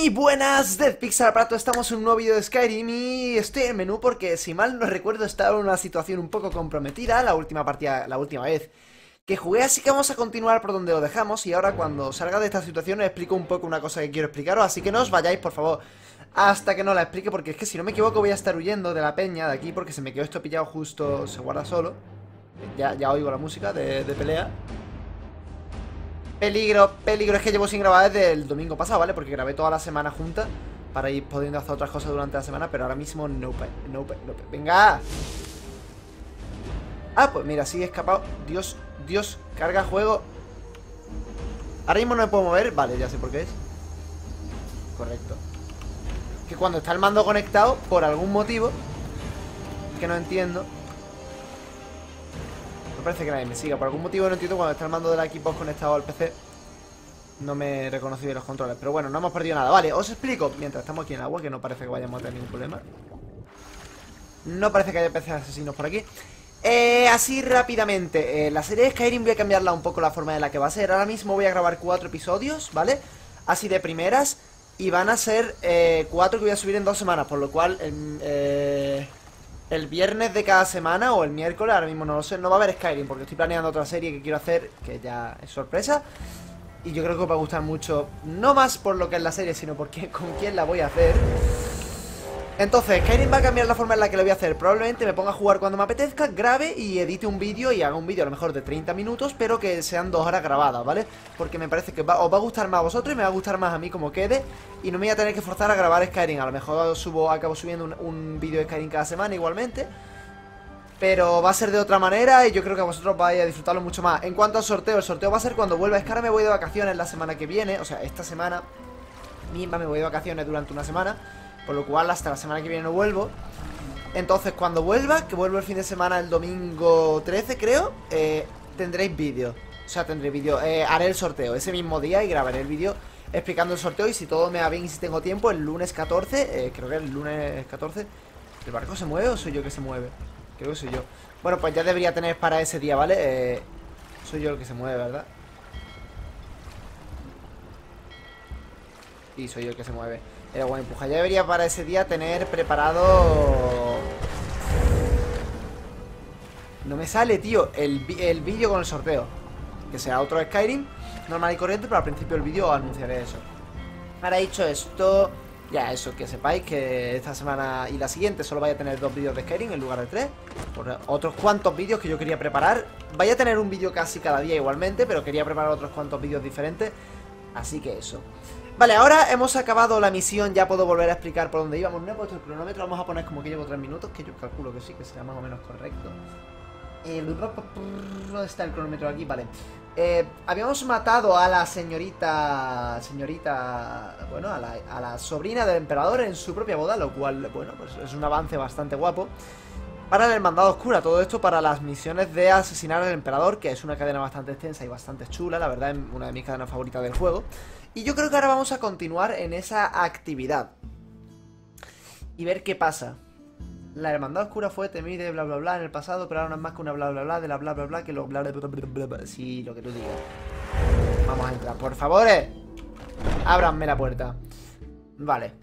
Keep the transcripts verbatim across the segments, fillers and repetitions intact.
Muy buenas, Dead Pixel Prato, estamos en un nuevo vídeo de Skyrim y estoy en menú porque, si mal no recuerdo, estaba en una situación un poco comprometida la última partida, la última vez que jugué, así que vamos a continuar por donde lo dejamos y ahora cuando salga de esta situación os explico un poco una cosa que quiero explicaros, así que no os vayáis, por favor, hasta que no la explique, porque es que si no me equivoco voy a estar huyendo de la peña de aquí porque se me quedó esto pillado justo, se guarda solo. Ya, ya oigo la música de, de pelea. Peligro, peligro, es que llevo sin grabar desde el domingo pasado, ¿vale? Porque grabé toda la semana junta para ir pudiendo hacer otras cosas durante la semana, pero ahora mismo no, no, no. ¡Venga! Ah, pues mira, sí he escapado. Dios, Dios, carga juego. Ahora mismo no me puedo mover. Vale, ya sé por qué es. Correcto. Que cuando está el mando conectado, por algún motivo que no entiendo, me parece que nadie me siga. Por algún motivo no entiendo, cuando está el mando de la Xbox conectado al P C no me he reconocido bien los controles. Pero bueno, no hemos perdido nada. Vale, os explico. Mientras estamos aquí en el agua, que no parece que vayamos a tener ningún problema. No parece que haya peces asesinos por aquí. Eh, así rápidamente, eh, la serie de Skyrim voy a cambiarla un poco la forma en la que va a ser. Ahora mismo voy a grabar cuatro episodios, ¿vale? Así de primeras. Y van a ser eh, cuatro que voy a subir en dos semanas. Por lo cual, eh, eh, el viernes de cada semana o el miércoles, ahora mismo no lo sé, no va a haber Skyrim porque estoy planeando otra serie que quiero hacer, que ya es sorpresa. Y yo creo que os va a gustar mucho, no más por lo que es la serie, sino porque con quién la voy a hacer. Entonces, Skyrim va a cambiar la forma en la que lo voy a hacer. Probablemente me ponga a jugar cuando me apetezca, grabe y edite un vídeo y haga un vídeo a lo mejor de treinta minutos, pero que sean dos horas grabadas, ¿vale? Porque me parece que va, os va a gustar más a vosotros y me va a gustar más a mí como quede. Y no me voy a tener que forzar a grabar Skyrim. A lo mejor subo, acabo subiendo un, un vídeo de Skyrim cada semana igualmente, pero va a ser de otra manera y yo creo que vosotros vais a disfrutarlo mucho más. En cuanto al sorteo, el sorteo va a ser cuando vuelva. Es que ahora me voy de vacaciones la semana que viene. O sea, esta semana misma me voy de vacaciones durante una semana, por lo cual hasta la semana que viene no vuelvo. Entonces cuando vuelva, que vuelvo el fin de semana el domingo trece creo, eh, tendréis vídeo. O sea, tendré vídeo, eh, haré el sorteo ese mismo día y grabaré el vídeo explicando el sorteo. Y si todo me va bien y si tengo tiempo, el lunes catorce, eh, creo que el lunes catorce. ¿El barco se mueve o soy yo que se mueve? Creo que soy yo. Bueno, pues ya debería tener para ese día, ¿vale? Eh, soy yo el que se mueve, ¿verdad? Y soy yo el que se mueve. Era bueno, empuja. Ya debería para ese día tener preparado... No me sale, tío, el, el vídeo con el sorteo. Que sea otro Skyrim normal y corriente, pero al principio del vídeo anunciaré eso. Ahora dicho esto, ya eso, que sepáis que esta semana y la siguiente solo vaya a tener dos vídeos de Skyrim en lugar de tres. Por otros cuantos vídeos que yo quería preparar. Vaya a tener un vídeo casi cada día igualmente, pero quería preparar otros cuantos vídeos diferentes. Así que eso. Vale, ahora hemos acabado la misión, ya puedo volver a explicar por dónde íbamos. No he puesto el cronómetro, vamos a poner como que llevo tres minutos, que yo calculo que sí, que será más o menos correcto. ¿Dónde está el cronómetro aquí? Vale. Eh, habíamos matado a la señorita... Señorita... Bueno, a la, a la sobrina del emperador en su propia boda, lo cual, bueno, pues es un avance bastante guapo. Para la Hermandad Oscura, todo esto para las misiones de asesinar al emperador, que es una cadena bastante extensa y bastante chula, la verdad, es una de mis cadenas favoritas del juego. Y yo creo que ahora vamos a continuar en esa actividad y ver qué pasa. La Hermandad Oscura fue temida, bla bla bla en el pasado, pero ahora no es más que una bla bla bla de la bla bla bla que lo bla bla bla bla bla bla. Sí, lo que tú digas. Vamos a entrar, por favor. Ábranme la puerta. Vale.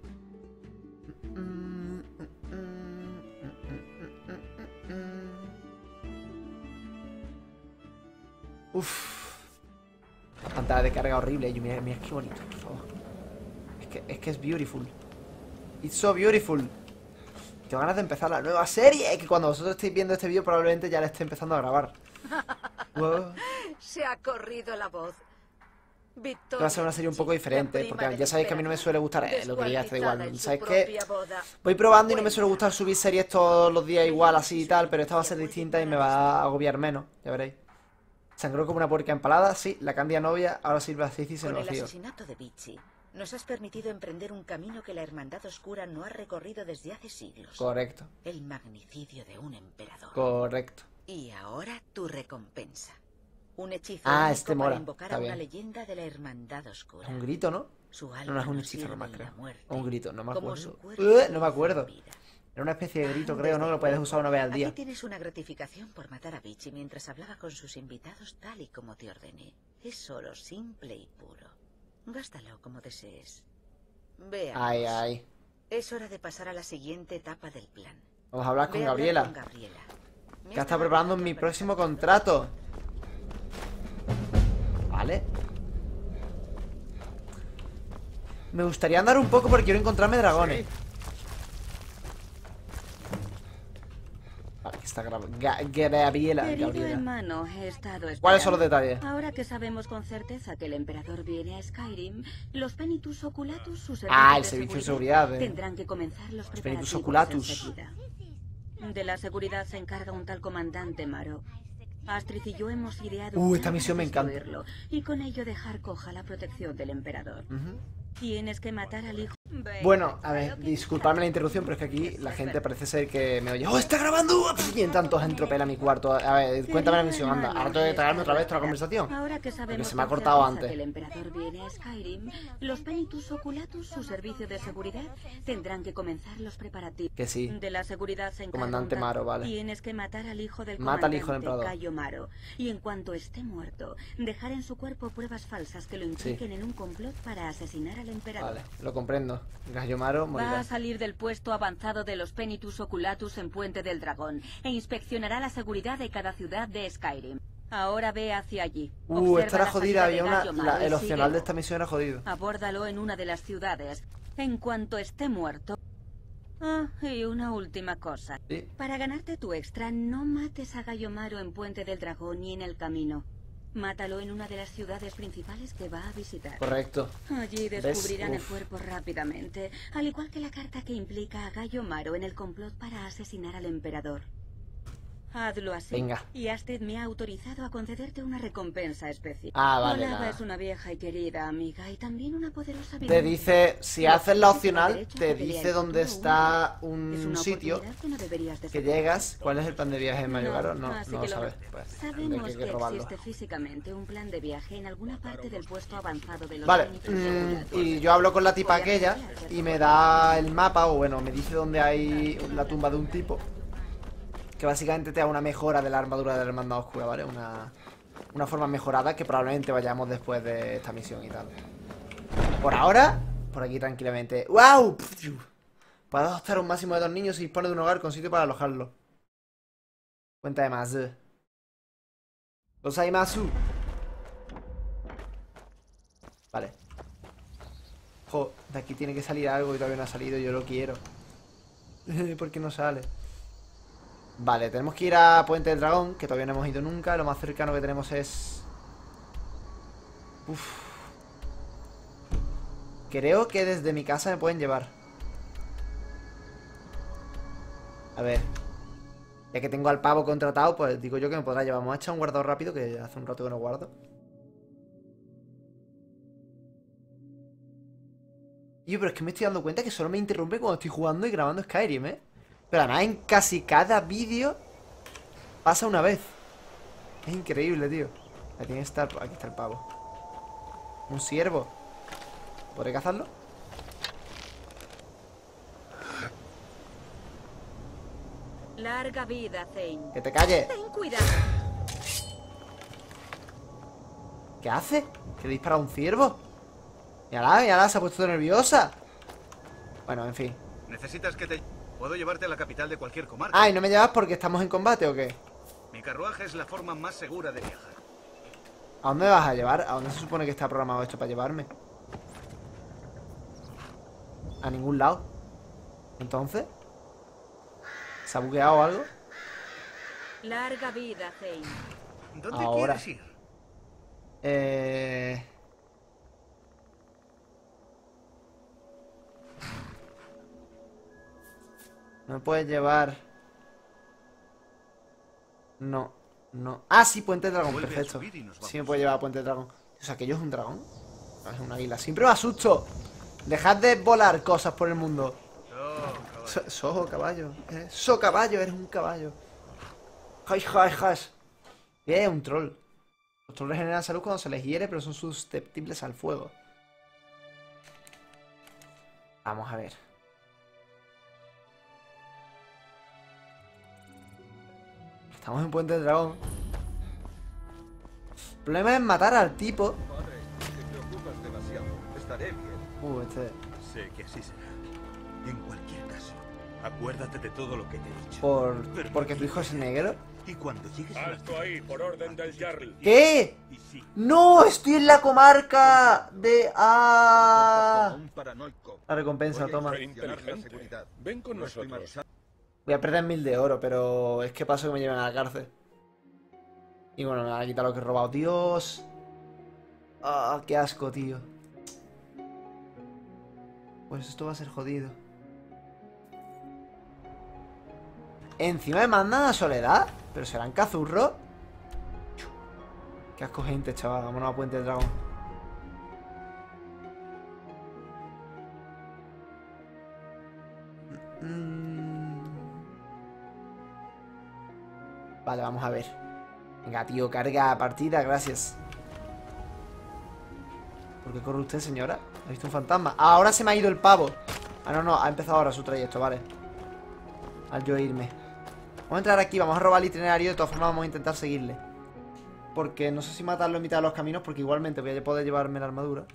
Uff. La pantalla de carga horrible. Y mira, mira qué bonito, por favor. Es que, es que es beautiful. It's so beautiful. Tengo ganas de empezar la nueva serie. Que cuando vosotros estéis viendo este vídeo probablemente ya la esté empezando a grabar. Wow. Se ha corrido la voz. Victoria, va a ser una serie un poco diferente, porque ya sabéis que a mí no me suele gustar eh, lo que ya está igual. ¿Sabéis qué? Voy probando y no me suele gustar subir series todos los días igual, así y tal, pero esta va a ser distinta y me va a agobiar menos, ya veréis. Sangró como una puerca empalada, sí, la cambia novia, ahora sirve a Cici y se lo vacío. Con el asesinato de Vichy, nos has permitido emprender un camino que la Hermandad Oscura no ha recorrido desde hace siglos. Correcto. El magnicidio de un emperador. Correcto. Y ahora tu recompensa. Un hechizo ah, único este mola. para invocar Está a bien. una leyenda de la Hermandad Oscura. Es un grito, ¿no? Su alma no, no es un no hechizo sirve normal, en creo. la muerte, O un grito, no me como acuerdo. su cuerpo Uh, no me acuerdo. en vida. Era una especie de grito, Ah, creo, ¿no? Que lo puedes usar una vez al día. Aquí tienes una gratificación por matar a Vichy mientras hablaba con sus invitados tal y como te ordené. Es oro simple y puro. Gástalo como desees. Veamos. Ay, ay. Es hora de pasar a la siguiente etapa del plan. Vamos a hablar con Ve a hablar Gabriela, con Gabriela. Me que ha está estado preparando hablando mi para próximo saber- contrato. Vale. Me gustaría andar un poco porque quiero encontrarme dragones. Vale, aquí está Gra- Ga- Gabriela. Querido Gabriela. hermano, he estado esperando. ¿Cuáles son los detalles? Ahora que sabemos con certeza que el emperador viene a Skyrim, los Penitus Oculatus, sus servicios Ah, el de servicio de seguridad, seguridad, eh. tendrán que comenzar los Penitus preparativos Oculatus. enseguida. De la seguridad se encarga un tal comandante Maro. Astrid y yo hemos ideado Uh, un esta plan misión para me encanta. destruirlo, y con ello dejar coja la protección del emperador. Ujú. Tienes que matar al hijo. Bueno, a ver, disculpadme la interrupción, pero es que aquí la gente parece ser que me oye. ¡Oh, está grabando! Y en tanto entropela mi cuarto. A ver, cuéntame la misión, anda. Ahora tengo que tragarme otra vez toda la conversación. Ahora que sabemos Porque se me ha con cortado certeza antes. que el emperador viene a Skyrim, los Penitus Oculatus, su servicio de seguridad, tendrán que comenzar los preparativos. Que sí. De la seguridad se encarga Comandante un tal- Maro, vale. Tienes que matar al hijo del Mata al hijo del comandante, emperador. Cayo Maro. Y en cuanto esté muerto, dejar en su cuerpo pruebas falsas que lo impliquen en un complot para asesinar al emperador. Vale, lo comprendo. Gallo Maro Va morirá. a salir del puesto avanzado de los Penitus Oculatus en Puente del Dragón e inspeccionará la seguridad de cada ciudad de Skyrim. Ahora ve hacia allí. Uh, Observa esta era la jodida. salida Había de una. Gallo la- Maro y el opcional de síguelo. esta misión era jodido. Abórdalo en una de las ciudades. En cuanto esté muerto. Ah, y una última cosa. Sí. Para ganarte tu extra, no mates a Gallo Maro en Puente del Dragón ni en el camino. Mátalo en una de las ciudades principales que va a visitar. Correcto. Allí ¿Ves? descubrirán el Uf. cuerpo rápidamente, al igual que la carta que implica a Gallo Maro en el complot para asesinar al emperador. Hazlo así. Venga. Y Astrid me ha autorizado a concederte una recompensa especial. Ah, vale, Olava la- es una vieja y querida amiga y también una poderosa Te vidente. dice, si Los haces la hombres opcional, tienen derecho a te que vea dice el dónde futuro está único. Es un una sitio oportunidad que no deberías que desaprovechar. llegas. ¿Cuál es el plan de viaje en Mayogaro? No, así no que lo lo- sabes. Pues tendré Sabemos que que robarlo. existe físicamente un plan de viaje en alguna parte del puesto avanzado de los Vale, Penitus mm, Oculatus. y yo hablo con la tipa aquella y me da el mapa, o bueno, me dice dónde hay la tumba de un tipo. Que básicamente te da una mejora de la armadura de la Hermandad Oscura, ¿vale? Una, una forma mejorada que probablemente vayamos después de esta misión y tal. Por ahora, por aquí tranquilamente. ¡Wow! Puedo adoptar un máximo de dos niños y dispone de un hogar con sitio para alojarlo. Cuenta de más. Los hay más. Vale. Jo, de aquí tiene que salir algo y todavía no ha salido. Yo lo quiero. ¿Por qué no sale? Vale, tenemos que ir a Puente del Dragón, que todavía no hemos ido nunca. Lo más cercano que tenemos es... Uf. Creo que desde mi casa me pueden llevar. A ver. Ya que tengo al pavo contratado, pues digo yo que me podrá llevar. Vamos a echar un guardado rápido, que hace un rato que no guardo. Y pero es que me estoy dando cuenta que solo me interrumpe cuando estoy jugando y grabando Skyrim, ¿eh? Pero además en casi cada vídeo pasa una vez. Es increíble, tío. Aquí tiene que estar, aquí está el pavo. Un ciervo. ¿Podré cazarlo? Larga vida, Zane. ¡Que te calles! Ten cuidado. ¿Qué hace? ¿Que dispara a un ciervo? Mírala, mírala, se ha puesto nerviosa. Bueno, en fin. ¿Necesitas que te... Puedo llevarte a la capital de cualquier comarca? Ah, ¿y no me llevas porque estamos en combate o qué? Mi carruaje es la forma más segura de viajar. ¿A dónde me vas a llevar? ¿A dónde se supone que está programado esto para llevarme? A ningún lado. ¿Entonces? ¿Se ha bugueado algo? Larga vida, Zane. ¿Dónde Ahora. quieres ir? Eh... No me puedes llevar... No, no. Ah, sí, Puente Dragón, Vuelve a perfecto. subir y nos vamos. Sí me puede llevar a Puente Dragón. O sea, ¿aquello es un dragón? No, es un águila. Siempre me asusto. Dejad de volar cosas por el mundo. Oh, caballo. So, so caballo. Eres- So caballo, eres un caballo. Jai, jai, jai. Bien, un troll. Los trolls regeneran salud cuando se les hiere, pero son susceptibles al fuego. Vamos a ver. Estamos en Puente del Dragón. El problema es matar al tipo. Padre, te preocupas demasiado. Estaré bien. Uh, este... Sé que así será. En cualquier caso, acuérdate de todo lo que te he dicho. Por... Pero porque tu hijo es negro. Y cuando llegues a la Alto ahí, por orden del Jarl. ¿Qué? Y sí, ¡No! Estoy en la comarca de... ¡Ah! Como un paranoico. La recompensa, Voy a toma. Qué inspeccionar la inteligente. seguridad. Ven con No estoy nosotros. marchando. Voy a perder mil de oro, pero es que paso que me lleven a la cárcel. Y bueno, me van a quitar lo que he robado. ¡Dios! ¡Ah, qué asco, tío! Pues esto va a ser jodido. Encima me mandan a Soledad. ¿Pero serán cazurros? Qué asco gente, chaval. Vámonos a Puente del Dragón. Mm. Vale, vamos a ver. Venga, tío, carga partida, gracias. ¿Por qué corre usted, señora? ¿Ha visto un fantasma? Ah, ahora se me ha ido el pavo. Ah, no, no, ha empezado ahora su trayecto, vale. Al yo irme. Vamos a entrar aquí, vamos a robar el itinerario. De todas formas vamos a intentar seguirle. Porque no sé si matarlo en mitad de los caminos, porque igualmente voy a poder llevarme la armadura.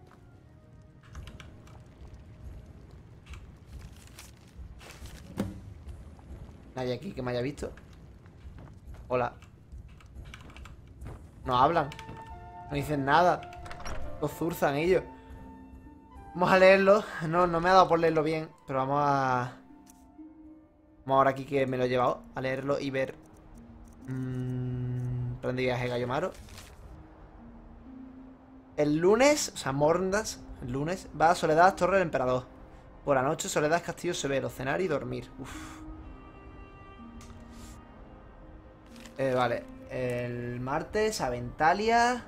Nadie aquí que me haya visto. Hola. No hablan. No dicen nada. Los zurzan ellos. Vamos a leerlo. No, no me ha dado por leerlo bien. Pero vamos a... Vamos ahora aquí que me lo he llevado. A leerlo y ver... Mmm... Plan de viaje Gallomaro. El lunes, o sea, Morndas, el lunes, va a Soledad, Torre del Emperador. Por la noche, Soledad, Castillo Severo, cenar y dormir. Uf. Eh, vale. El martes, Aventalia.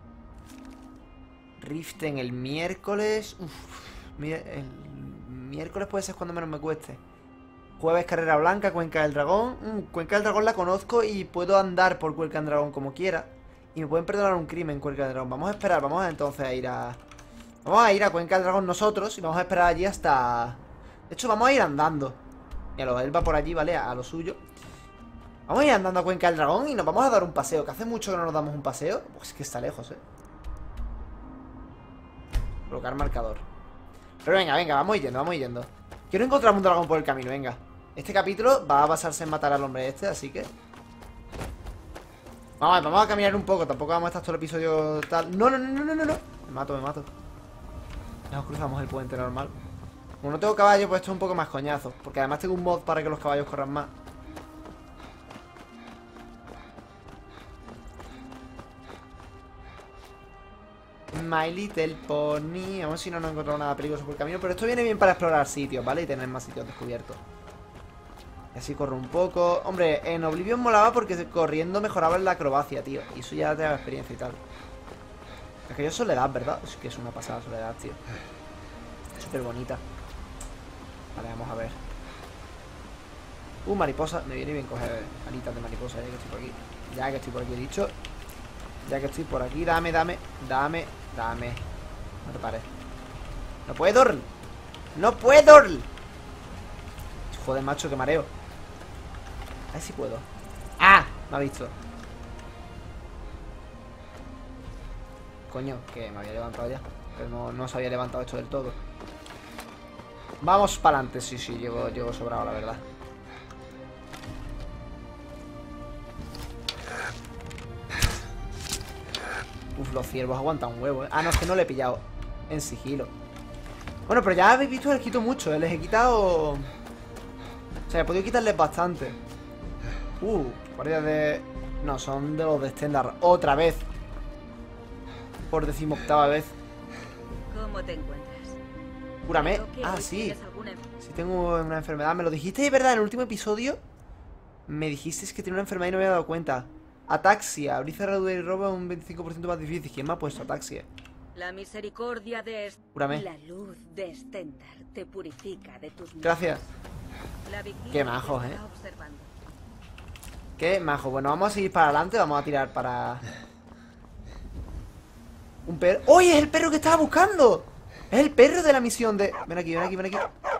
Riften el miércoles. Uf. El miércoles puede ser cuando menos me cueste. Jueves, Carrera Blanca, Cuenca del Dragón. Mm, Cuenca del Dragón la conozco y puedo andar por Cuenca del Dragón como quiera. Y me pueden perdonar un crimen, Cuenca del Dragón. Vamos a esperar, vamos a entonces a ir a... Vamos a ir a Cuenca del Dragón nosotros y vamos a esperar allí hasta... De hecho, vamos a ir andando. Y a lo él va por allí, ¿vale? A lo suyo. Vamos a ir andando a Cuenca del Dragón y nos vamos a dar un paseo. Que hace mucho que no nos damos un paseo. Pues que está lejos, ¿eh? Colocar marcador. Pero venga, venga, vamos yendo, vamos yendo. Quiero encontrar un dragón por el camino, venga. Este capítulo va a basarse en matar al hombre este, así que... Vamos a ver, vamos a caminar un poco. Tampoco vamos a estar todo el episodio tal. No, no, no, no, no, no. Me mato, me mato. Nos cruzamos el puente normal. Como no tengo caballo, pues esto es un poco más coñazo. Porque además tengo un mod para que los caballos corran más. My Little Pony. Vamos a ver si no nos encontramos nada peligroso por el camino. Pero esto viene bien para explorar sitios, ¿vale? Y tener más sitios descubiertos. Y así corro un poco. Hombre, en Oblivion molaba porque corriendo mejoraba la acrobacia, tío. Y eso ya te da experiencia y tal. Es que yo Soledad, ¿verdad? Es que es una pasada Soledad, tío. Súper bonita. Vale, vamos a ver. Uh, mariposa. Me viene bien coger alitas de mariposa ya que estoy por aquí. Ya que estoy por aquí, he dicho. Ya que estoy por aquí, dame, dame, dame, dame. No te pares. No puedo. No puedo. Joder, macho, que mareo. A ver si puedo. ¡Ah! Me ha visto. Coño, que me había levantado ya. Pero no, no se había levantado esto del todo. Vamos para adelante. Sí, sí, llego, llego sobrado, la verdad. Uf, los ciervos aguantan un huevo, ¿eh? Ah, no, es que no le he pillado en sigilo. Bueno, pero ya habéis visto que les quito mucho, ¿eh? Les he quitado... O sea, he podido quitarles bastante. Uh, guardias de... No, son de los de Stendar. Otra vez. Por decimoctava vez. ¿Cómo te encuentras? Cúrame. Creo que Ah, hoy sí. tienes alguna- Si tengo una enfermedad. Me lo dijiste, ¿verdad? En el último episodio me dijiste que tenía una enfermedad y no me había dado cuenta. Ataxia. Abrir, cerradura y robo es un veinticinco por ciento más difícil. ¿Quién me ha puesto ataxia? La misericordia de... Est- Cúrame. La luz de Stendar te purifica de tus males. Gracias. La vigilia Qué majos, te ¿eh? está observando. Qué majo. Bueno, vamos a seguir para adelante. Vamos a tirar para... Un perro. ¡Oye! ¡Es el perro que estaba buscando! Es el perro de la misión de... Ven aquí, ven aquí, ven aquí.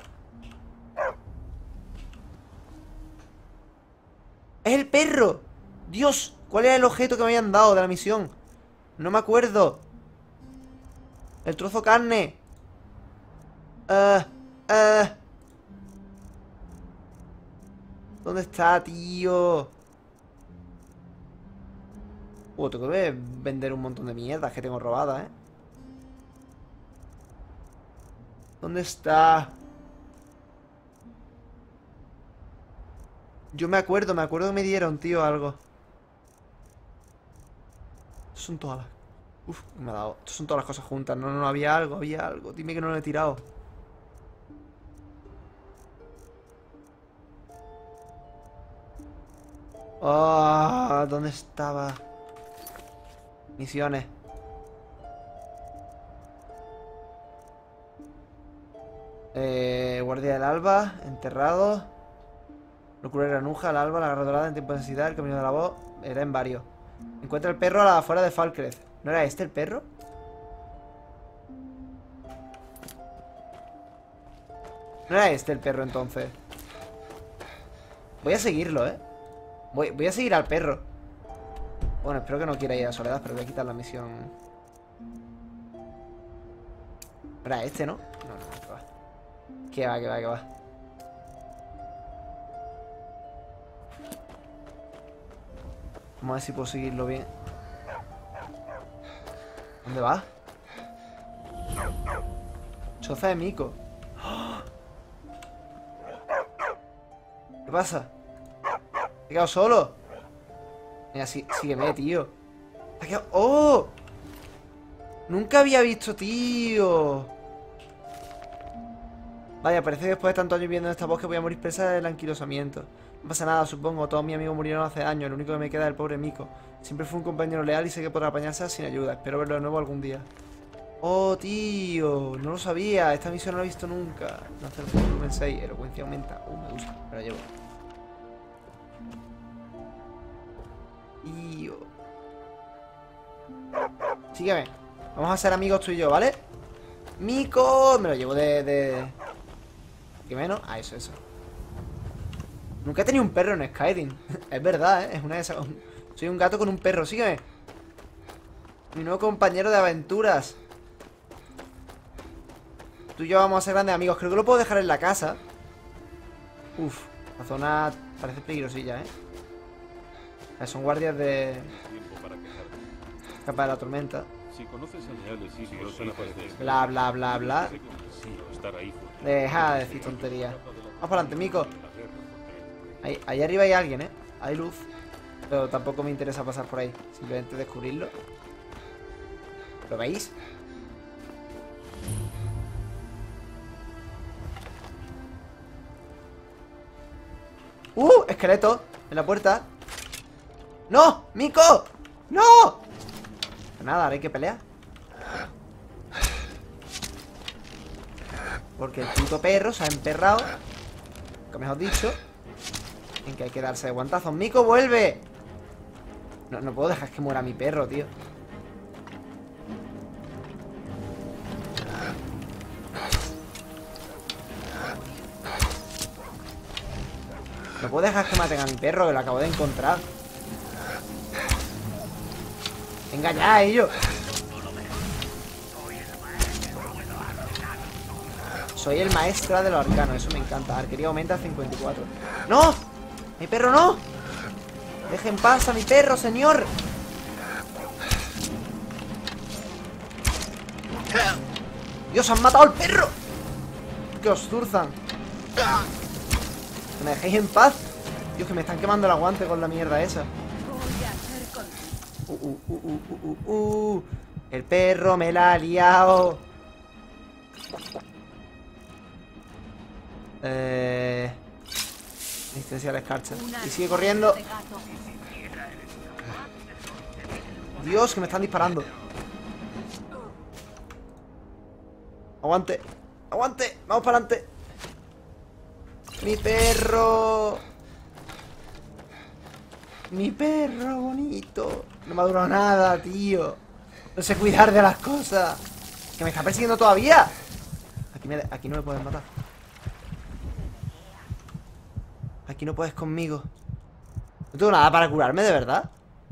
¡Es el perro! ¡Dios! ¿Cuál era el objeto que me habían dado de la misión? No me acuerdo. El trozo carne. Ah, ah. ¿Dónde está, tío? Uh, tengo que vender un montón de mierdas que tengo robadas, ¿eh? ¿Dónde está? Yo me acuerdo, me acuerdo que me dieron, tío, algo. Estas son todas las... Uf, me ha dado... Estas son todas las cosas juntas. No, no, no, había algo, había algo. Dime que no lo he tirado. Ah, ¿dónde estaba? Misiones. Eh, Guardia del Alba, enterrado. Locura de granuja, el alba, la garra dorada en tiempo de necesidad, el camino de la voz. Era en varios. Encuentra el perro a la afuera de Falkreath. ¿No era este el perro? No era este el perro entonces. Voy a seguirlo, eh. Voy, voy a seguir al perro. Bueno, espero que no quiera ir a Soledad, pero voy a quitar la misión. Era este, ¿no? No, no, que va. Que va, que va, que va. Vamos a ver si puedo seguirlo bien. ¿Dónde va? Choza de mico. ¿Qué pasa? ¿He quedado solo? Mira, sí, sígueme, tío. ¿Te has quedado? ¡Oh! Nunca había visto, tío. Vaya, parece que después de tantos años viviendo en esta bosque voy a morir presa del anquilosamiento. No pasa nada, supongo. Todos mis amigos murieron hace años. El único que me queda es el pobre Mico. Siempre fue un compañero leal y sé que podrá apañarse sin ayuda. Espero verlo de nuevo algún día. Oh, tío. No lo sabía. Esta misión no la he visto nunca. No hace el volumen seis. Elocuencia aumenta. Uh, me gusta. Me la llevo. Tío. Sígueme. Vamos a ser amigos tú y yo, ¿vale? Mico. Me lo llevo de... de... ¿Qué menos? Ah, eso, eso. Nunca he tenido un perro en Skyrim. Es verdad, ¿eh? Es una de esas... Soy un gato con un perro. Sígueme. Mi nuevo compañero de aventuras. Tú y yo vamos a ser grandes amigos. Creo que lo puedo dejar en la casa. Uf. La zona parece peligrosilla, ¿eh? Son guardias de... Capa de la tormenta. Si conoces a leales y sitios a la pared. Bla, bla, bla, bla. Estar ahí. Deja de decir tonterías. Vamos para adelante, Mico. Ahí, ahí arriba hay alguien, ¿eh? Hay luz. Pero tampoco me interesa pasar por ahí. Simplemente descubrirlo. ¿Lo veis? ¡Uh! Esqueleto en la puerta. ¡No! ¡Mico! ¡No! Pues nada, ahora hay que pelear. Porque el puto perro se ha emperrado, que mejor dicho, en que hay que darse de guantazos. ¡Mico, vuelve! No, no puedo dejar que muera mi perro, tío. No puedo dejar que maten a mi perro, que lo acabo de encontrar. Venga ya, ellos. Soy el maestro de los arcanos, eso me encanta. Arquería aumenta a cincuenta y cuatro. ¡No! ¡Mi perro no! ¡Deje en paz a mi perro, señor! ¡Dios, han matado al perro! ¡Que os zurzan! ¿Me dejéis en paz? Dios, que me están quemando el aguante con la mierda esa. Uh, uh, uh, uh, uh, uh, uh. El perro me la ha liado. Eh... Resistencia a la escarcha. Y sigue corriendo. Dios, que me están disparando. Aguante. Aguante. Vamos para adelante. Mi perro. Mi perro bonito. No me ha durado nada, tío. No sé cuidar de las cosas. Que me está persiguiendo todavía. Aquí, me, aquí no me pueden matar. Aquí no puedes conmigo. No tengo nada para curarme, de verdad.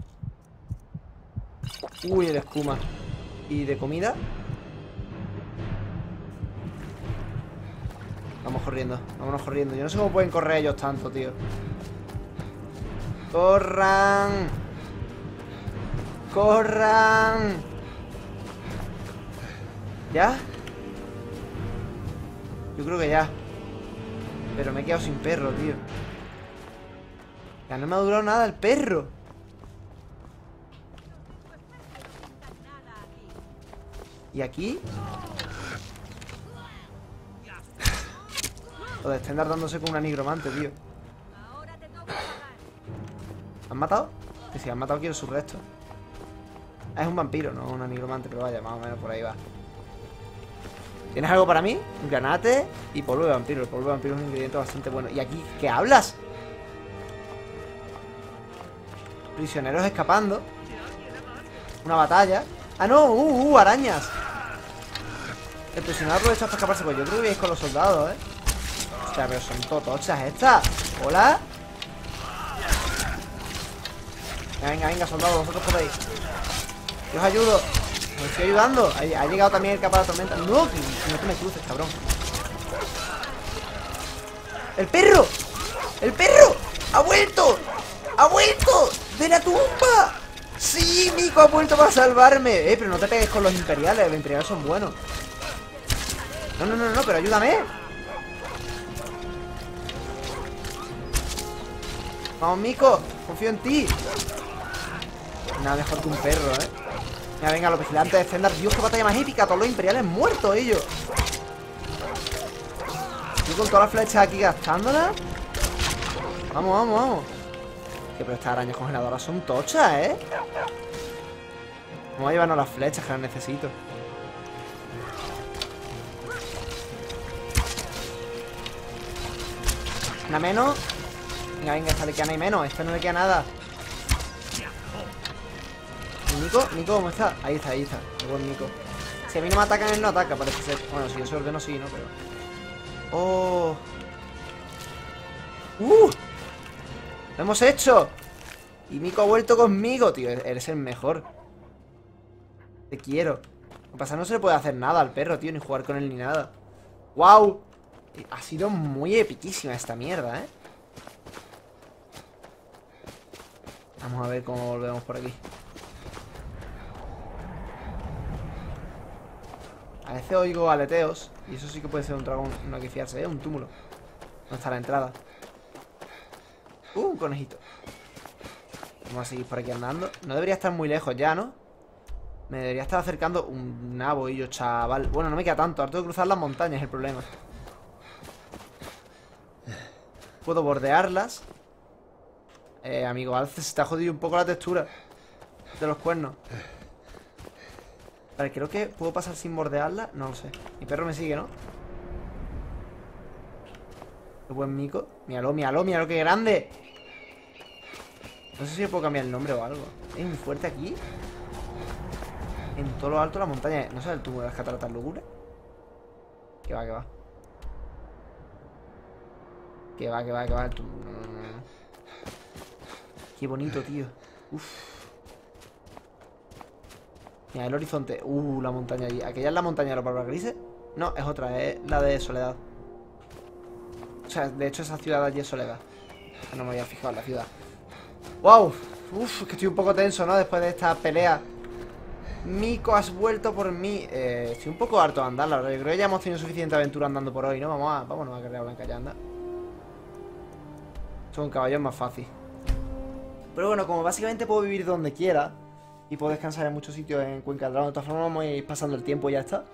Uy, el escuma. ¿Y de comida? Vamos corriendo, vámonos corriendo. Yo no sé cómo pueden correr ellos tanto, tío. ¡Corran! ¡Corran! ¿Ya? Yo creo que ya. Pero me he quedado sin perro, tío. Ya no me ha durado nada el perro. ¿Y aquí? Lo de Stendar dándose con una nigromante, tío. ¿Han matado? Que si han matado quiero su resto. Ah, es un vampiro, no una nigromante, pero vaya, más o menos por ahí va. ¿Tienes algo para mí? Un granate y polvo de vampiro. El polvo de vampiro es un ingrediente bastante bueno. ¿Y aquí qué hablas? Prisioneros escapando. Una batalla. ¡Ah, no! ¡Uh, uh! ¡Arañas! El prisionero aprovecha para escaparse. Pues yo creo que vais con los soldados, ¿eh? O sea, pero son totochas estas. ¡Hola! Venga, venga, venga, soldados, vosotros podéis. Yo os ayudo. Me estoy ayudando. Ha, ha llegado también el capa de la tormenta. No, que, que no te me cruces, cabrón. ¡El perro! ¡El perro! ¡Ha vuelto! ¡Ha vuelto! ¡De la tumba! ¡Sí! Mico ha vuelto para salvarme. Eh, pero no te pegues con los imperiales. Los imperiales son buenos. No, no, no, no, pero ayúdame. Vamos, Mico. Confío en ti. Nada mejor que un perro, eh. Mira, venga, los vigilantes de Stendar. Dios, qué batalla más épica. Todos los imperiales muertos ellos. Yo con todas las flechas aquí gastándolas. Vamos, vamos, vamos. Que pero estas arañas congeladoras son tochas, ¿eh? Vamos a llevarnos las flechas que las necesito. Una menos. Venga, venga, esta le queda nada y menos. Esta no le queda nada. ¿Y Nico? ¿Nico cómo está? Ahí está, ahí está. El buen Nico. Si a mí no me atacan, él no ataca, parece ser. Bueno, si yo se ordeno, sí, ¿no? Pero... ¡Oh! ¡Uh! ¡Lo hemos hecho! Y Nico ha vuelto conmigo, tío. Eres el mejor. Te quiero. Lo que pasa es que no se le puede hacer nada al perro, tío. Ni jugar con él ni nada. ¡Wow! Ha sido muy epiquísima esta mierda, ¿eh? Vamos a ver cómo volvemos por aquí. A veces oigo aleteos. Y eso sí que puede ser un dragón. No hay que fiarse, ¿eh? Un túmulo. No está la entrada. Uh, un conejito. Vamos a seguir por aquí andando. No debería estar muy lejos ya, ¿no? Me debería estar acercando un nabo y yo, chaval. Bueno, no me queda tanto. Ahora tengo que cruzar las montañas, es el problema. Puedo bordearlas. Eh, amigo, Alce, se está jodido un poco la textura de los cuernos. Vale, creo que puedo pasar sin bordearla. No lo sé. Mi perro me sigue, ¿no? Qué buen mico. Míralo, míralo, míralo, qué grande. No sé si le puedo cambiar el nombre o algo. Es muy fuerte aquí. En todo lo alto de la montaña. ¿No sabes el túmulo de las cataratas lúgubres? Que va, que va. Que va, que va, que va el túmulo. No, no, no. Qué bonito, tío. Uf. Mira, el horizonte. Uh, la montaña allí. ¿Aquella es la montaña de los bárbaros grises? No, es otra, es la de Soledad. O sea, de hecho esa ciudad allí es Soledad. No me había fijado en la ciudad. ¡Wow! Uf, es que estoy un poco tenso, ¿no? Después de esta pelea. Mico, has vuelto por mí. Eh, estoy un poco harto de andar, la verdad. Yo creo que ya hemos tenido suficiente aventura andando por hoy, ¿no? Vamos a, vámonos a Carrera Blanca, ya anda. Esto un caballo es más fácil. Pero bueno, como básicamente puedo vivir donde quiera y puedo descansar en muchos sitios en Cuenca del Dragón, de todas formas vamos a ir pasando el tiempo y ya está.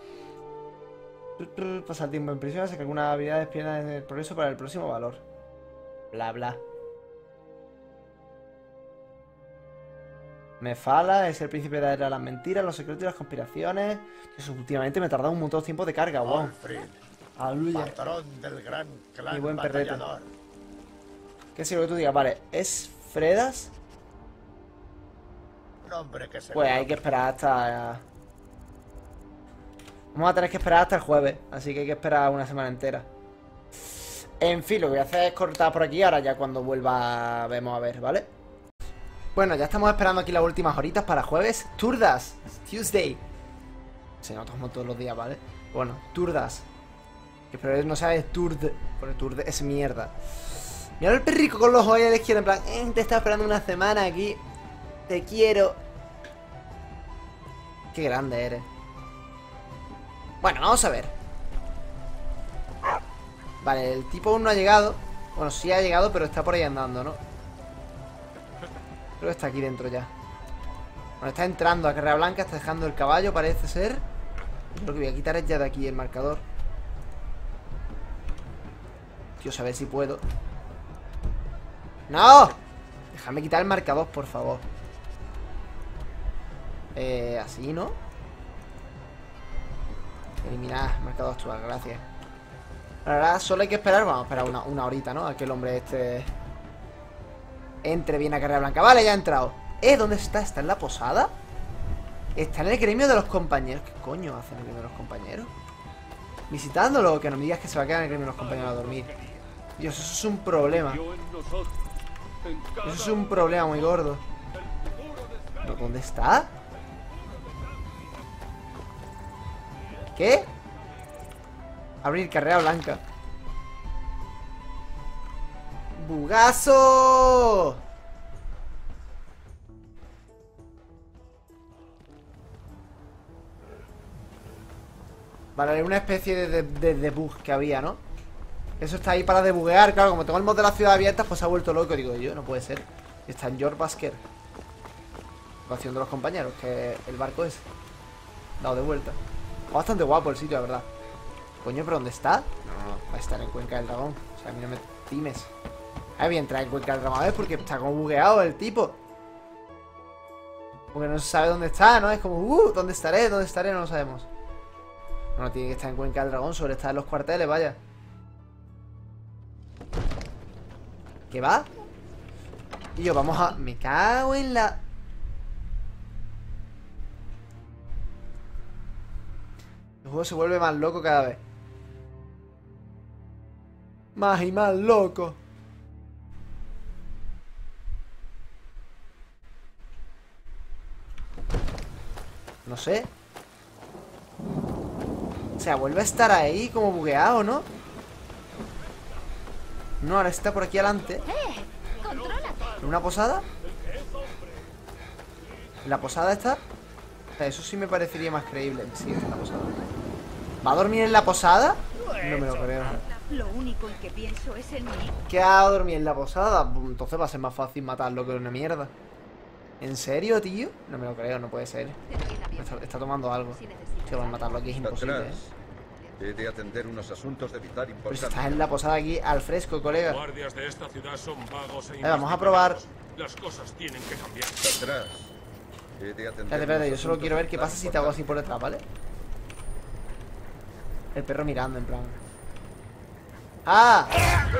Pasar tiempo en prisión, hace que algunas habilidades pierdan el progreso para el próximo valor. Bla, bla. Mefala es el príncipe de las mentiras, los secretos y las conspiraciones. Eso, últimamente me he tardado un montón de tiempo de carga, wow. Alfred, Aleluya. patrón del gran clan Mi buen perrete. batallador. ¿Qué es lo que tú digas? Vale, ¿es Fredas? Nombre que se Pues le hay que da. esperar hasta... Vamos a tener que esperar hasta el jueves. Así que hay que esperar una semana entera. En fin, lo que voy a hacer es cortar por aquí. Ahora ya cuando vuelva vemos a ver, ¿vale? Bueno, ya estamos esperando aquí las últimas horitas para jueves. Turdas, Tuesday. Se nota como todos los días, ¿vale? Bueno, Turdas. Espero que no sea el Turde. Porque Turde es mierda. Mira el perrico con los ojos ahí a la izquierda. En plan, eh, te está esperando una semana aquí. Te quiero. Qué grande eres. Bueno, vamos a ver. Vale, el tipo aún no ha llegado. Bueno, sí ha llegado, pero está por ahí andando, ¿no? Creo que está aquí dentro ya. Bueno, está entrando a Carrera Blanca. Está dejando el caballo, parece ser. Lo que voy a quitar es ya de aquí el marcador. Dios, a ver si puedo. ¡No! Déjame quitar el marcador, por favor. Eh, así, ¿no? Eliminar marcador actual, gracias. Ahora solo hay que esperar. Vamos a esperar una, una horita, ¿no? A que el hombre este entre bien a Carrera Blanca. Vale, ya ha entrado. ¿Eh? ¿Dónde está? ¿Está en la posada? Está en el gremio de los compañeros. ¿Qué coño hace en el gremio de los compañeros? Visitándolo. Que no me digas que se va a quedar en el gremio de los compañeros a dormir. Dios, eso es un problema. Eso es un problema muy gordo. ¿Pero dónde está? ¿Qué? Abrir Carrera Blanca. ¡Bugazo! Vale, una especie de, de, de debug que había, ¿no? Eso está ahí para debuguear. Claro, como tengo el mod de la ciudad abierta, pues se ha vuelto loco. Digo yo, no puede ser. Está en George Basker. Ecuación de los compañeros, que el barco es dado de vuelta. Bastante guapo el sitio, la verdad. Coño, ¿pero dónde está? No, no, va a estar en Cuenca del Dragón. O sea, a mí no me times. Ahí voy a entrar en Cuenca del Dragón, ¿ves? Porque está como bugueado el tipo. Porque no se sabe dónde está, ¿no? Es como, uh, ¿dónde estaré? ¿Dónde estaré? No lo sabemos. No, tiene que estar en Cuenca del Dragón, sobre estar en los cuarteles, vaya. ¿Qué va? Y yo, vamos a... Me cago en la... El juego se vuelve más loco cada vez. Más y más loco. No sé. O sea, vuelve a estar ahí como bugueado, ¿no? No, ahora está por aquí adelante. ¿En una posada? ¿En la posada está? O sea, eso sí me parecería más creíble. Sí, está en la posada. ¿Va a dormir en la posada? No me lo creo. Lo único en que pienso es en mí. ¿Qué va a dormir en la posada? Entonces va a ser más fácil matarlo que una mierda. ¿En serio, tío? No me lo creo, no puede ser. Está, está tomando algo. Que van a matarlo aquí es imposible, ¿eh? He de atender unos asuntos de vital Pero si importancia. estás en la posada aquí al fresco, colega. Guardias de esta ciudad son vagos e Eh, vamos a probar. Las cosas tienen que cambiar. Atrás. He de atender Espérate, espérate, yo unos solo asuntos quiero ver de qué vital pasa si te hago así importancia. por detrás, ¿vale? El perro mirando, en plan. ¡Ah!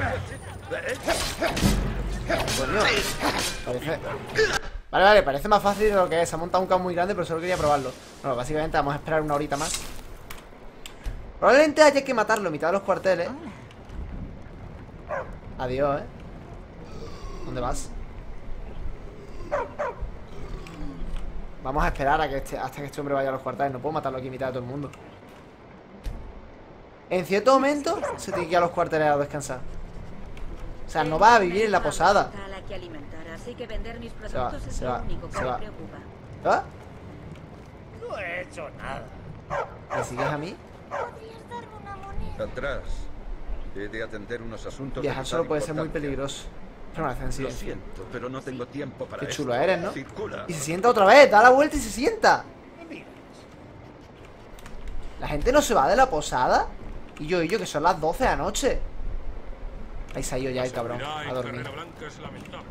Coño. Parece... Vale, vale, parece más fácil de lo que es. Se ha montado un caos muy grande, pero solo quería probarlo. Bueno, básicamente vamos a esperar una horita más. Probablemente haya que matarlo en mitad de los cuarteles. Adiós, ¿eh? ¿Dónde vas? Vamos a esperar a que este, hasta que este hombre vaya a los cuarteles. No puedo matarlo aquí en mitad de todo el mundo. En cierto momento se tiene que ir a los cuarteles a descansar. O sea, no va a vivir en la posada. A la que alimentar, así que vender mis Se va, productos es se lo va, único que se me va. preocupa. ¿Ah? No he hecho nada. ¿Me sigues a mí? Atrás. He de atender unos asuntos de Viajar vital solo puede ser muy importancia. peligroso. Permanece en Lo silencio. siento, pero no tengo tiempo para Qué esto. chulo eres, ¿no? Circula. Y se sienta otra vez, da la vuelta y se sienta. La gente no se va de la posada. Y yo, y yo, que son las doce de la noche. Ahí se ha ido ya el cabrón, Seguridad a en dormir. Carrera Blanca es lamentable.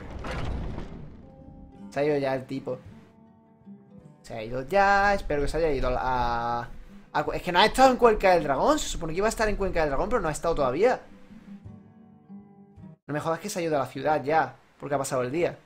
Se ha ido ya el tipo. Se ha ido ya, espero que se haya ido a... a- Es que no ha estado en Cuenca del Dragón. Se supone que iba a estar en Cuenca del Dragón, pero no ha estado todavía. No me jodas que se ha ido de la ciudad ya, porque ha pasado el día.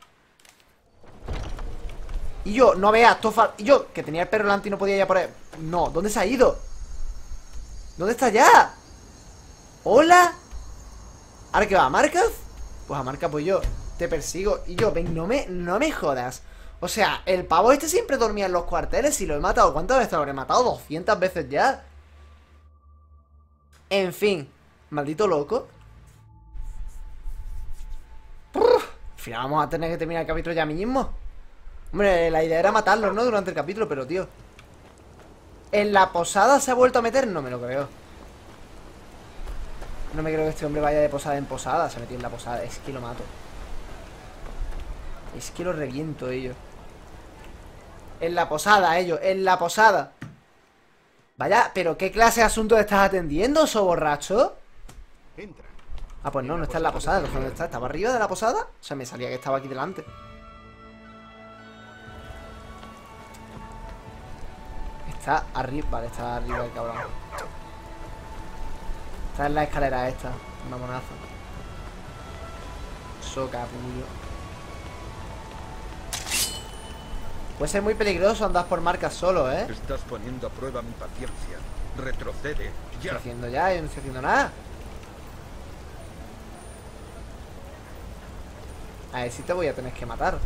Y yo, no veas, Tofa. Y yo, que tenía el perro delante y no podía ya por ahí. No, ¿dónde se ha ido? ¿Dónde está ya? ¿Hola? ¿Ahora qué va? ¿A Marcaz? Pues a Marcaz, pues yo te persigo. Y yo, ven, no me, no me jodas. O sea, el pavo este siempre dormía en los cuarteles y lo he matado. ¿Cuántas veces lo habré matado? doscientas veces ya. En fin, maldito loco. Al final vamos a tener que terminar el capítulo ya mismo. Hombre, la idea era matarlos, ¿no? Durante el capítulo, pero tío, ¿en la posada se ha vuelto a meter? No me lo creo. No me creo que este hombre vaya de posada en posada. Se metió en la posada, es que lo mato. Es que lo reviento, ellos. En la posada, ellos, en la posada. Vaya, pero ¿qué clase de asunto estás atendiendo, so borracho? Entra. Ah, pues no, no está en la posada. ¿Dónde está? ¿Estaba arriba de la posada? O sea, me salía que estaba aquí delante. Está arriba, vale, está arriba el cabrón. Está en la escalera esta. Una monaza. Soca, puño. Puede ser muy peligroso andar por marcas solo, ¿eh? Estás poniendo a prueba mi paciencia. Retrocede. ¿Qué Ya. estoy haciendo ya? Yo no estoy haciendo nada. A ver si te voy a tener que matar.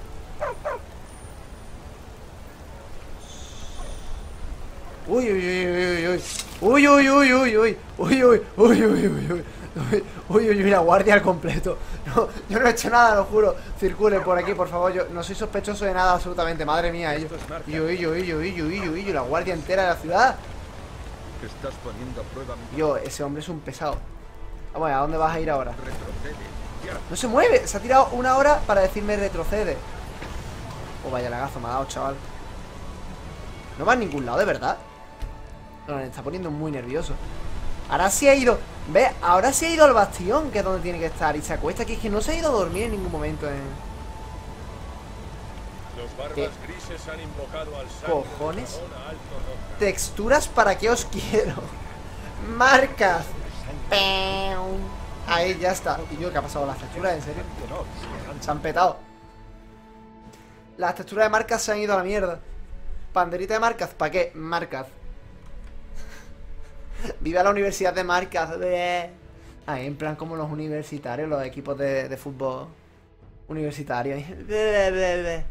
Uy, uy, uy, uy, uy. Uy, uy, uy, uy, uy. Uy, uy, uy, uy, uy, uy. Uy, uy, uy, la guardia al completo. No, yo no he hecho nada, lo juro. Circulen por aquí, por favor. Yo no soy sospechoso de nada, absolutamente. Madre mía, ellos. Uy, uy, uy, uy, uy, uy, uy, la guardia entera de la ciudad. Estás poniendo a prueba mi Yo, ese hombre es un pesado. Vamos, ¿a dónde vas a ir ahora? Retrocede. Ya. No se mueve, se ha tirado una hora para decirme retrocede. Oh, vaya lagazo me ha dado, chaval. No va a ningún lado, de verdad. No, me está poniendo muy nervioso. Ahora sí ha ido. ¿Ves? Ahora sí ha ido al bastión, que es donde tiene que estar. Y se acuesta, que es que no se ha ido a dormir en ningún momento. ¿eh? Los barbas ¿Qué grises han invocado al sangre cojones? del dragón a alto roca. Texturas, ¿para qué os quiero? Marcas. Peum. Ahí ya está. ¿Y yo qué ha pasado? ¿Las texturas? ¿En serio? Se han petado. Las texturas de marcas se han ido a la mierda. Banderita de marcas, ¿para qué? Marcas. Viva la universidad de marcas. Ahí en plan como los universitarios, los equipos de, de fútbol universitarios. ¿Qué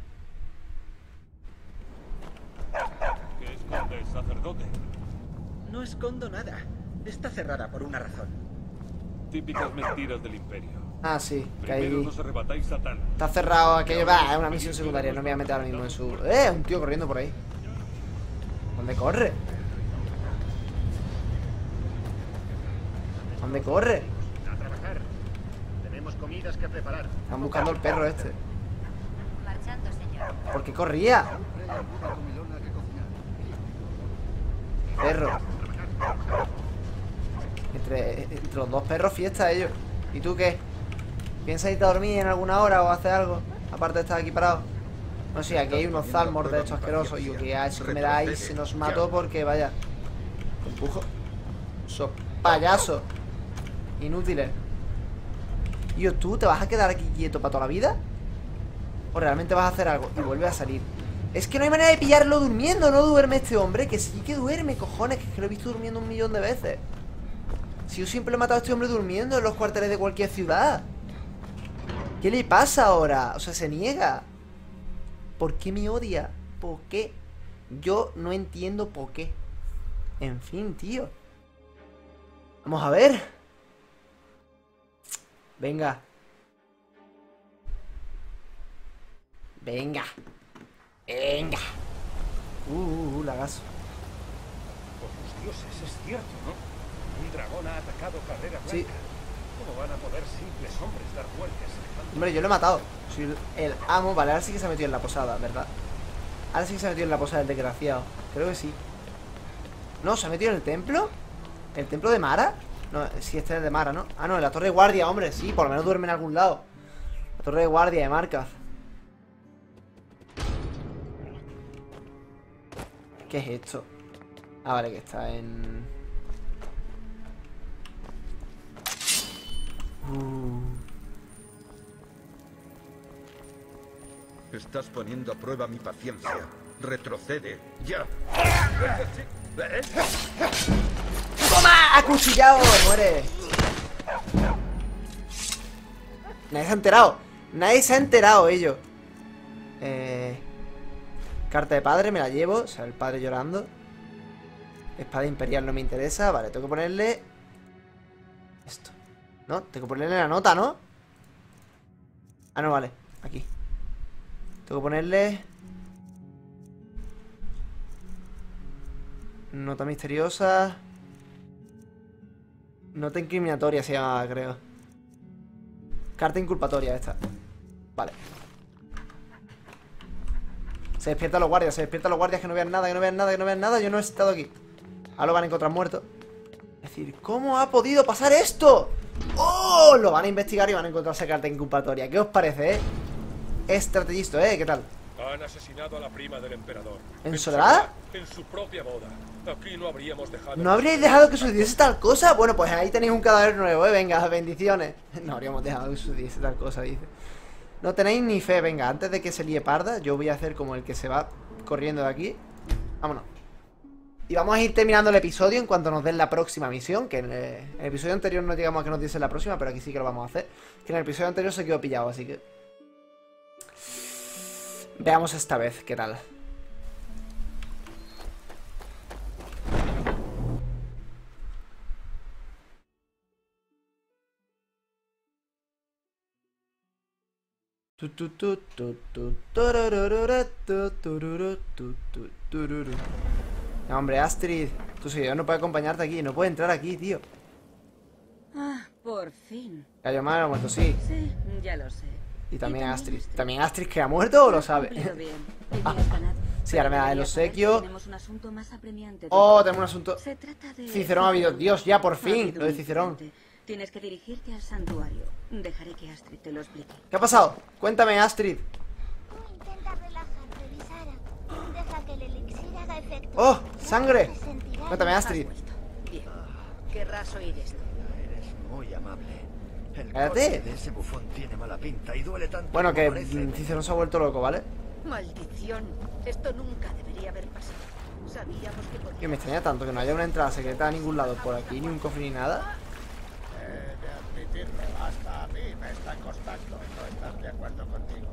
esconde el sacerdote? No escondo nada. Está cerrada por una razón. Típicas mentiras del imperio. Ah, sí, que Primero ahí nos arrebatáis Satán. está cerrado aquello. Va, es una misión secundaria. No me voy a meter ahora mismo en su... Eh, un tío corriendo por ahí. ¿Dónde corre? ¿Dónde corre? A trabajar. Tenemos comidas que preparar. Están buscando el perro este. Marchando, señor. ¿Por qué corría? Perro. Entre, entre los dos perros fiesta ellos. ¿Y tú qué? ¿Piensas irte a dormir en alguna hora o hacer algo? Aparte de estar aquí parado. No sé, aquí hay unos zalmos de estos asquerosos. Y yo que a eso que me dais se nos mató porque vaya. Te empujo. Sos payaso. Inútiles. Y yo, ¿tú te vas a quedar aquí quieto para toda la vida? ¿O realmente vas a hacer algo? Y vuelve a salir. Es que no hay manera de pillarlo durmiendo. No duerme este hombre. Que sí que duerme, cojones. Que es que lo he visto durmiendo un millón de veces. Si yo siempre he matado a este hombre durmiendo en los cuarteles de cualquier ciudad. ¿Qué le pasa ahora? O sea, se niega. ¿Por qué me odia? ¿Por qué? Yo no entiendo por qué. En fin, tío. Vamos a ver. Venga. Venga. Venga. Uh, uh, uh, lagazo. Por los dioses, es cierto, ¿no? Un dragón ha atacado Carrera Blanca. Sí. ¿Cómo van a poder simples hombres dar vueltas? Hombre, yo lo he matado. Soy el, el amo. Vale, ahora sí que se ha metido en la posada, ¿verdad? Ahora sí que se ha metido en la posada el desgraciado. Creo que sí. No, ¿se ha metido en el templo? ¿El templo de Mara? No, sí, este es el de Mara, ¿no? Ah, no, en la torre de guardia, hombre. Sí, por lo menos duerme en algún lado. La torre de guardia de Marcas. ¿Qué es esto? Ah, vale, que está en... Uh... Estás poniendo a prueba mi paciencia. Retrocede. Ya. ¡Toma! ¡Acuchillado! ¡Muere! Nadie se ha enterado. Nadie se ha enterado, ellos. Eh... Carta de padre, me la llevo. O sea, el padre llorando. Espada imperial no me interesa. Vale, tengo que ponerle Esto. ¿No? Tengo que ponerle la nota, ¿no? Ah, no, vale. Aquí. Tengo que ponerle... Nota misteriosa. Nota incriminatoria se llama, creo. Carta inculpatoria esta. Vale. Se despiertan los guardias, se despiertan los guardias. Que no vean nada, que no vean nada, que no vean nada. Yo no he estado aquí. Ahora lo van a encontrar muerto. Es decir, ¿cómo ha podido pasar esto? ¡Oh! Lo van a investigar y van a encontrar esa carta inculpatoria. ¿Qué os parece, eh? Estrategisto, ¿eh? ¿Qué tal? Han asesinado a la prima del emperador. ¿En Soledad? En su propia boda. Aquí no habríamos dejado... ¿No habríais dejado que sucediese tal cosa? Bueno, pues ahí tenéis un cadáver nuevo, ¿eh? Venga, bendiciones. No habríamos dejado que sucediese tal cosa, dice. No tenéis ni fe. Venga, antes de que se líe parda, yo voy a hacer como el que se va corriendo de aquí. Vámonos. Y vamos a ir terminando el episodio en cuanto nos den la próxima misión. Que en el, en el episodio anterior no llegamos a que nos diese la próxima, pero aquí sí que lo vamos a hacer. Que en el episodio anterior se quedó pillado, así que... Veamos esta vez qué tal. No, hombre, Astrid, tu seguidor no puede acompañarte aquí. No puede entrar aquí, tío. Ah, por fin. Ya yo me ha muerto, sí. Sí, ya lo sé. Y también Y Astrid. usted. ¿También Astrid que ha muerto o lo sabe? Cumplido bien. Y Ah, tienes ganado. sí, ahora me da el Pero debería obsequio. saber que tenemos un asunto más apremiante. Oh, tenemos un asunto. Se trata de... Cicerón ha habido. Dios, ya por Ha fin. habido Lo de un Cicerón. incidente. Tienes que dirigirte al santuario. Dejaré que Astrid te lo explique. ¿Qué ha pasado? Cuéntame, Astrid. Tú intenta relajarte, Visara. Deja que el elixir haga efecto. ¡Oh! Luego ¡Sangre! se sentirá Cuéntame, más Astrid. Vuelto. Bien. Querrás oír esto. Eres muy amable. El Cállate. corte de ese bufón tiene mala pinta y duele tanto. Bueno, como que parece. mm, Cicerón se ha vuelto loco, ¿vale? Maldición. Esto nunca debería haber pasado. Sabíamos que podía... Que me extraña tanto que no haya una entrada secreta a ningún lado por aquí, ni un cofre ni nada. He de admitirlo, hasta a mí me está costando no estar de acuerdo contigo.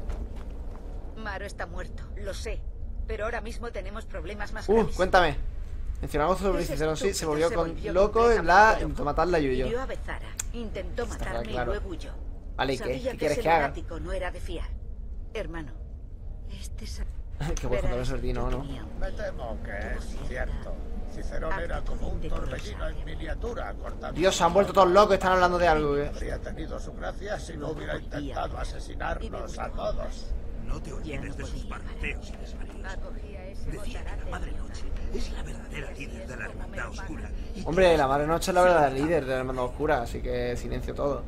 Maro está muerto, lo sé. Pero ahora mismo tenemos problemas más Uh, graves. cuéntame. Mencionó algo sobre Ese Cicerón, sí, se estúpido volvió se con volvió loco en la... completamente Intentó loco. matarla a Yuyo. Hirió a Bezara, intentó Está matarme claro. y luego huyó. Vale, ¿y qué? Sabía ¿Qué que quieres ese que haga? lunático no era de fiar. Hermano, este... sa- Qué bueno Verás, contarlo el yo ¿no? tenía un- Me temo que es cierto. Cicerón era como un torbellino en miniatura, cortando... Dios, se han vuelto todos locos, están hablando de algo, ¿eh? Habría tenido su gracia si no hubiera intentado asesinarnos a todos. No te Ya olvides no de sus podía parar. parteos y desvaríos. Acogí a ese Decía que la botarate Madre de Noche es la verdadera líder de la Hermandad Oscura. y Hombre, la Madre Noche es la verdadera líder de la Hermandad Oscura, así que silencio todo.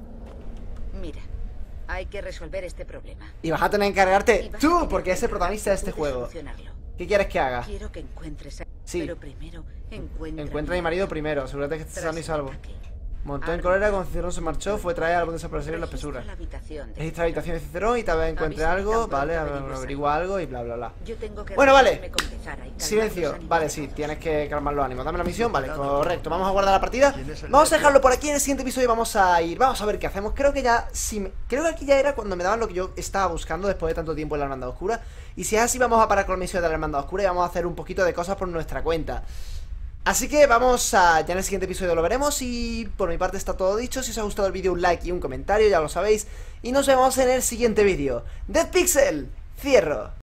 Mira, hay que resolver este problema. Y vas a tener que Y encargarte vas a tú, tener porque que es el protagonista de este puedes juego. solucionarlo. ¿Qué quieres que haga? Quiero que encuentres a... Sí. Pero primero encuentra... Encuentra a mi marido primero, asegúrate que esté Tras sano y el salvo. ataque, Montó en cólera cuando Cicerón se marchó, fue traer al buen desaparecido en la espesura. registra la habitación de- Registra la habitación de Cicerón y tal vez encuentre Avísame algo, tan pronto vale, averigües averigua algo y bla bla bla. Yo tengo que Bueno, vale. reunirme con Bezara y calmar Silencio, los ánimos vale, de sí, todos. tienes que calmar los ánimos. Dame la misión, vale, correcto. Vamos a guardar la partida. Vamos a dejarlo por aquí en el siguiente episodio y vamos a ir. Vamos a ver qué hacemos. Creo que ya, si me- creo que aquí ya era cuando me daban lo que yo estaba buscando después de tanto tiempo en la Hermandad Oscura. Y si es así, vamos a parar con la misión de la Hermandad Oscura y vamos a hacer un poquito de cosas por nuestra cuenta. Así que vamos a... Ya en el siguiente episodio lo veremos y por mi parte está todo dicho. Si os ha gustado el vídeo, un like y un comentario, ya lo sabéis. Y nos vemos en el siguiente vídeo. Dead Pixel, cierro.